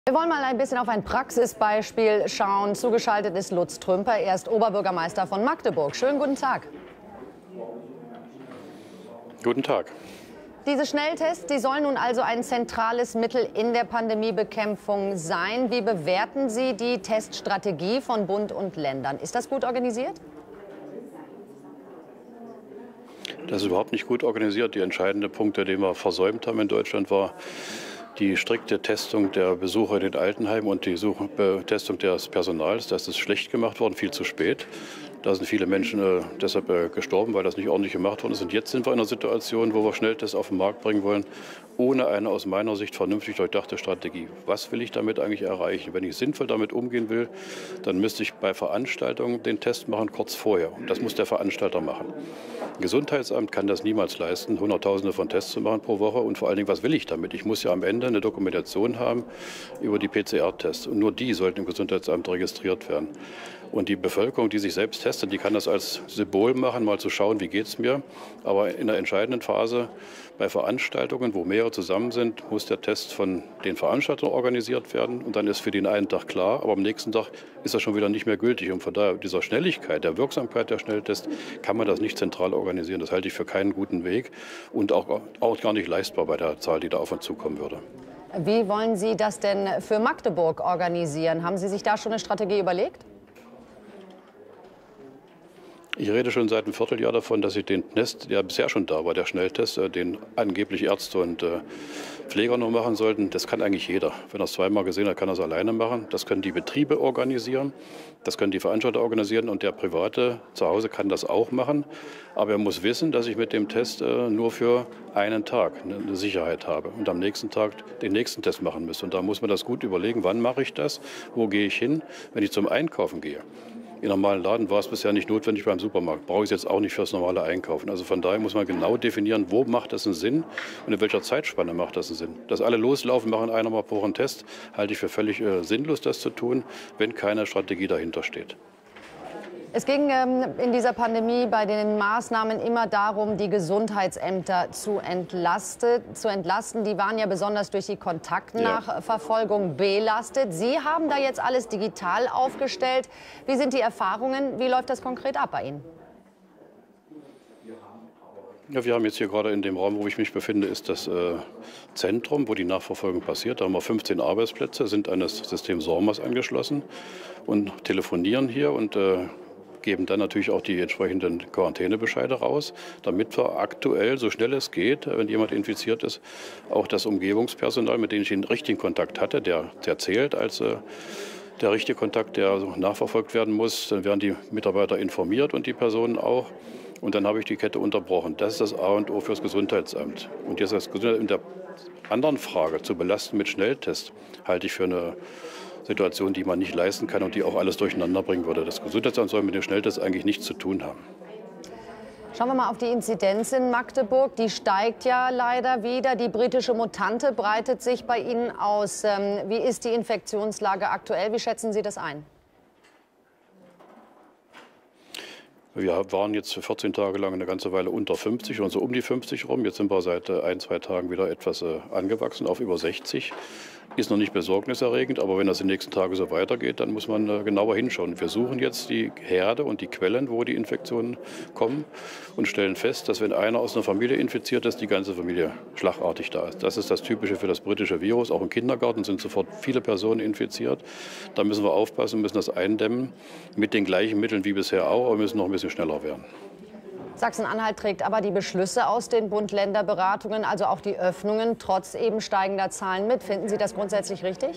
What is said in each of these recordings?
Wir wollen mal ein bisschen auf ein Praxisbeispiel schauen. Zugeschaltet ist Lutz Trümper, er ist Oberbürgermeister von Magdeburg. Schönen guten Tag. Guten Tag. Diese Schnelltests, die sollen nun also ein zentrales Mittel in der Pandemiebekämpfung sein. Wie bewerten Sie die Teststrategie von Bund und Ländern? Ist das gut organisiert? Das ist überhaupt nicht gut organisiert. Die entscheidende Punkte, den wir versäumt haben in Deutschland, war die strikte Testung der Besucher in den Altenheimen und die Testung des Personals. Das ist schlecht gemacht worden, viel zu spät. Da sind viele Menschen deshalb gestorben, weil das nicht ordentlich gemacht worden ist. Und jetzt sind wir in einer Situation, wo wir Schnelltests auf den Markt bringen wollen, ohne eine aus meiner Sicht vernünftig durchdachte Strategie. Was will ich damit eigentlich erreichen? Wenn ich sinnvoll damit umgehen will, dann müsste ich bei Veranstaltungen den Test machen kurz vorher. Und das muss der Veranstalter machen. Ein Gesundheitsamt kann das niemals leisten, Hunderttausende von Tests zu machen pro Woche. Und vor allen Dingen, was will ich damit? Ich muss ja am Ende eine Dokumentation haben über die PCR-Tests. Und nur die sollten im Gesundheitsamt registriert werden. Und die Bevölkerung, die sich selbst testet, die kann das als Symbol machen, mal zu schauen, wie geht es mir. Aber in der entscheidenden Phase bei Veranstaltungen, wo mehrere zusammen sind, muss der Test von den Veranstaltern organisiert werden. Und dann ist für den einen Tag klar, aber am nächsten Tag ist das schon wieder nicht mehr gültig. Und von daher dieser Schnelligkeit, der Wirksamkeit der Schnelltests, kann man das nicht zentral organisieren. Das halte ich für keinen guten Weg und auch gar nicht leistbar bei der Zahl, die da auf uns zukommen würde. Wie wollen Sie das denn für Magdeburg organisieren? Haben Sie sich da schon eine Strategie überlegt? Ich rede schon seit einem Vierteljahr davon, dass ich den Test, der bisher schon da war, der Schnelltest, den angeblich Ärzte und Pfleger noch machen sollten, das kann eigentlich jeder. Wenn er es zweimal gesehen hat, kann er es alleine machen. Das können die Betriebe organisieren, das können die Veranstalter organisieren und der Private zu Hause kann das auch machen. Aber er muss wissen, dass ich mit dem Test nur für einen Tag eine Sicherheit habe und am nächsten Tag den nächsten Test machen muss. Und da muss man das gut überlegen, wann mache ich das, wo gehe ich hin, wenn ich zum Einkaufen gehe. Im normalen Laden war es bisher nicht notwendig, beim Supermarkt brauche ich es jetzt auch nicht fürs normale Einkaufen. Also von daher muss man genau definieren, wo macht das einen Sinn und in welcher Zeitspanne macht das einen Sinn. Dass alle loslaufen, machen einmal pro Woche einen Test, halte ich für völlig sinnlos, das zu tun, wenn keine Strategie dahinter steht. Es ging in dieser Pandemie bei den Maßnahmen immer darum, die Gesundheitsämter zu entlasten. Die waren ja besonders durch die Kontaktnachverfolgung belastet. Sie haben da jetzt alles digital aufgestellt. Wie sind die Erfahrungen? Wie läuft das konkret ab bei Ihnen? Ja, wir haben jetzt hier gerade in dem Raum, wo ich mich befinde, ist das Zentrum, wo die Nachverfolgung passiert. Da haben wir 15 Arbeitsplätze, sind an das System SORMAS angeschlossen und telefonieren hier und geben dann natürlich auch die entsprechenden Quarantänebescheide raus, damit wir aktuell, so schnell es geht, wenn jemand infiziert ist, auch das Umgebungspersonal, mit dem ich den richtigen Kontakt hatte, der zählt als der richtige Kontakt, der nachverfolgt werden muss, dann werden die Mitarbeiter informiert und die Personen auch. Und dann habe ich die Kette unterbrochen. Das ist das A und O fürs Gesundheitsamt. Und jetzt das Gesundheitsamt in der anderen Frage zu belasten mit Schnelltests, halte ich für eine Situation, die man nicht leisten kann und die auch alles durcheinander bringen würde. Das Gesundheitsamt soll mit dem Schnelltest eigentlich nichts zu tun haben. Schauen wir mal auf die Inzidenz in Magdeburg. Die steigt ja leider wieder. Die britische Mutante breitet sich bei Ihnen aus. Wie ist die Infektionslage aktuell? Wie schätzen Sie das ein? Wir waren jetzt 14 Tage lang eine ganze Weile unter 50 und so um die 50 rum. Jetzt sind wir seit 1-2 Tagen wieder etwas angewachsen auf über 60. Ist noch nicht besorgniserregend, aber wenn das in den nächsten Tagen so weitergeht, dann muss man genauer hinschauen. Wir suchen jetzt die Herde und die Quellen, wo die Infektionen kommen und stellen fest, dass wenn einer aus einer Familie infiziert ist, die ganze Familie schlagartig da ist. Das ist das Typische für das britische Virus. Auch im Kindergarten sind sofort viele Personen infiziert. Da müssen wir aufpassen, müssen das eindämmen mit den gleichen Mitteln wie bisher auch, aber wir müssen noch ein bisschen schneller werden. Sachsen-Anhalt trägt aber die Beschlüsse aus den Bund-Länder-Beratungen, also auch die Öffnungen, trotz eben steigender Zahlen mit. Finden Sie das grundsätzlich richtig?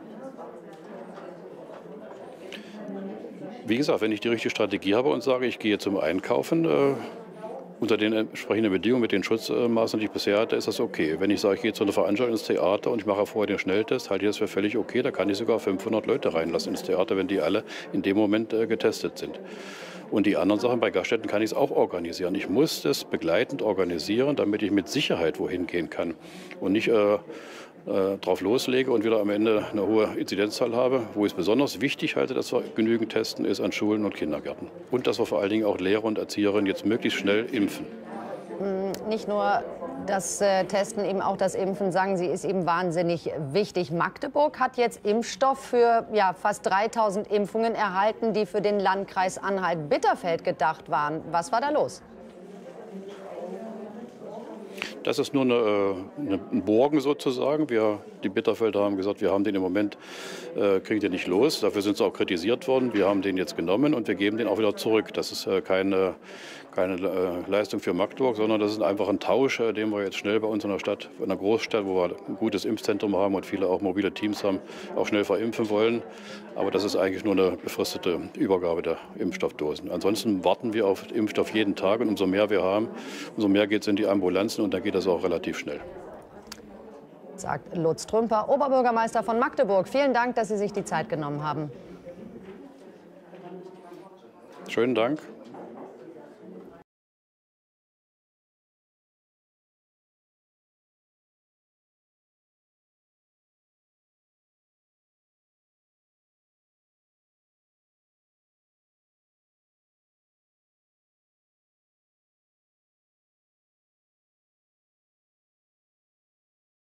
Wie gesagt, wenn ich die richtige Strategie habe und sage, ich gehe zum Einkaufen, unter den entsprechenden Bedingungen mit den Schutzmaßnahmen, die ich bisher hatte, ist das okay. Wenn ich sage, ich gehe zu einer Veranstaltung ins Theater und ich mache vorher den Schnelltest, halte ich das für völlig okay. Da kann ich sogar 500 Leute reinlassen ins Theater, wenn die alle in dem Moment getestet sind. Und die anderen Sachen, bei Gaststätten kann ich es auch organisieren. Ich muss das begleitend organisieren, damit ich mit Sicherheit wohin gehen kann und nicht drauf loslege und wieder am Ende eine hohe Inzidenzzahl habe. Wo ich es besonders wichtig halte, dass wir genügend testen, ist an Schulen und Kindergärten. Und dass wir vor allen Dingen auch Lehrer und Erzieherinnen jetzt möglichst schnell impfen. Nicht nur Das Testen, eben auch das Impfen, sagen Sie, ist eben wahnsinnig wichtig. Magdeburg hat jetzt Impfstoff für fast 3000 Impfungen erhalten, die für den Landkreis Anhalt-Bitterfeld gedacht waren. Was war da los? Das ist nur ein Bogen sozusagen. Die Bitterfelder haben gesagt, wir haben den im Moment, kriegen den nicht los. Dafür sind sie auch kritisiert worden. Wir haben den jetzt genommen und wir geben den auch wieder zurück. Das ist keine Leistung für Magdeburg, sondern das ist einfach ein Tausch, den wir jetzt schnell bei uns in der Stadt, in einer Großstadt, wo wir ein gutes Impfzentrum haben und viele auch mobile Teams haben, auch schnell verimpfen wollen. Aber das ist eigentlich nur eine befristete Übergabe der Impfstoffdosen. Ansonsten warten wir auf Impfstoff jeden Tag und umso mehr wir haben, umso mehr geht es in die Ambulanzen und da geht das auch relativ schnell. Sagt Lutz Trümper, Oberbürgermeister von Magdeburg. Vielen Dank, dass Sie sich die Zeit genommen haben. Schönen Dank.